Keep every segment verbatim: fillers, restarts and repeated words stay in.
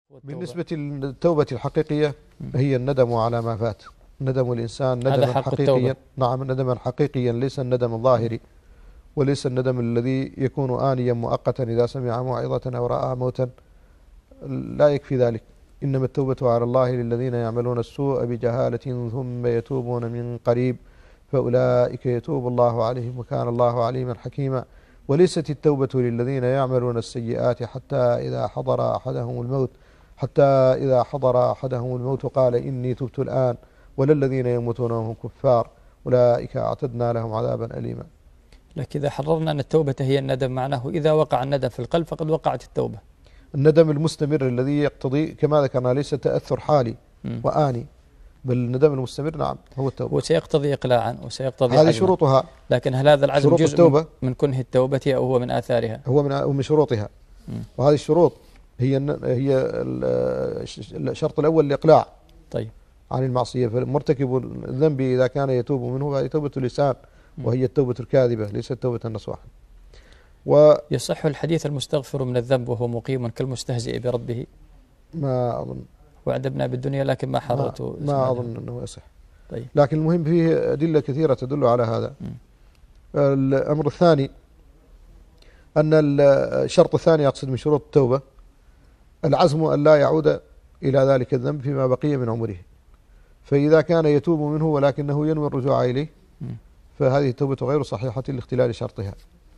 بالنسبة للتوبة الحقيقية هي الندم على ما فات. ندم الإنسان ندما حقيقيا، نعم ندما حقيقيا، ليس الندم الظاهري، وليس الندم الذي يكون آنيا مؤقتا إذا سمع موعظة أو رأى موتا، لا يكفي ذلك. إنما التوبة على الله للذين يعملون السوء بجهالة ثم يتوبون من قريب فأولئك يتوب الله عليهم وكان الله عليما حكيما. وليست التوبة للذين يعملون السيئات حتى إذا حضر أحدهم الموت حتى إذا حضر أحدهم الموت قال إني تبت الآن، ولا الذين يموتون وهم كفار أولئك أعتدنا لهم عذابا أليما. لكن إذا حررنا أن التوبة هي الندم، معناه إذا وقع الندم في القلب فقد وقعت التوبة. الندم المستمر الذي يقتضي كما ذكرنا ليس تأثر حالي م. وآني، بل الندم المستمر نعم هو التوبة، وسيقتضي إقلاعا وسيقتضي هذه شروطها. لكن هل هذا العزم جزء التوبة من كنه التوبة أو هو من آثارها؟ هو من من شروطها. م. وهذه الشروط هي هي الشرط الأول الإقلاع طيب عن المعصية. فمرتكب الذنب إذا كان يتوب منه فهي توبة اللسان، وهي التوبة الكاذبة ليست توبة النصوح. ويصح الحديث المستغفر من الذنب وهو مقيم كالمستهزئ بربه؟ ما أظن، وعدبنا بالدنيا لكن ما حضرته، ما, ما أظن أنه يصح. طيب. لكن المهم فيه أدلة كثيرة تدل على هذا. م. الأمر الثاني أن الشرط الثاني أقصد من شروط التوبة العزم أن لا يعود إلى ذلك الذنب فيما بقي من عمره. فإذا كان يتوب منه ولكنه ينوي الرجوع إليه فهذه التوبة غير صحيحة لاختلال شرطها.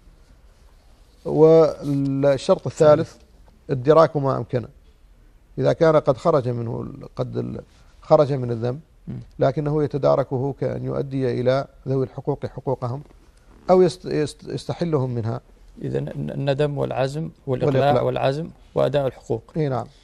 والشرط الثالث الدراك ما أمكن. إذا كان قد خرج منه قد خرج من الذنب لكنه يتداركه كأن يؤدي إلى ذوي الحقوق حقوقهم أو يستحلهم منها. إذن الندم والعزم والإقلاع والعزم وأداء الحقوق. إيه نعم.